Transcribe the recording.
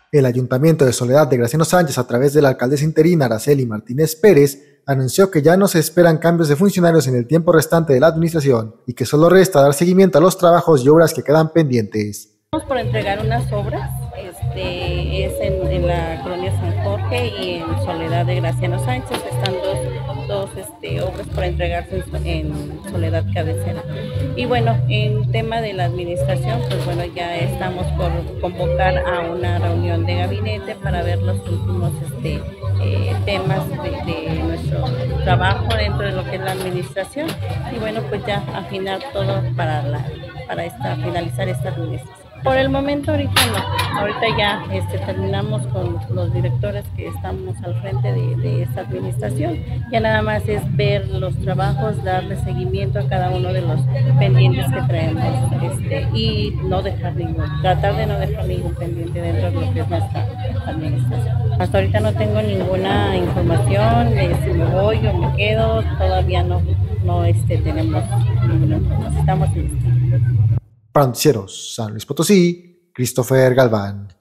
El Ayuntamiento de Soledad de Graciano Sánchez, a través de la alcaldesa interina Araceli Martínez Pérez, anunció que ya no se esperan cambios de funcionarios en el tiempo restante de la administración y que solo resta dar seguimiento a los trabajos y obras que quedan pendientes. Estamos por entregar unas obras, es en la colonia San Jorge y en Soledad de Graciano Sánchez. Están dos obras por entregarse en Soledad Cabecera. Y bueno, en tema de la administración, pues bueno, ya estamos por convocar a una reunión de gabinete para ver los últimos temas de nuestro trabajo dentro de lo que es la administración y bueno, pues ya afinar todo para finalizar esta administración. Por el momento ahorita no, ahorita ya terminamos con los directores que estamos al frente de esta administración, ya nada más es ver los trabajos, darle seguimiento a cada uno de los pendientes que traemos y no dejar tratar de no dejar ningún pendiente dentro de lo que es nuestra administración. Hasta ahorita no tengo ninguna información de si me voy o me quedo, todavía no tenemos ninguna información, estamos en esto. Para Noticieros San Luis Potosí, Christopher Galván.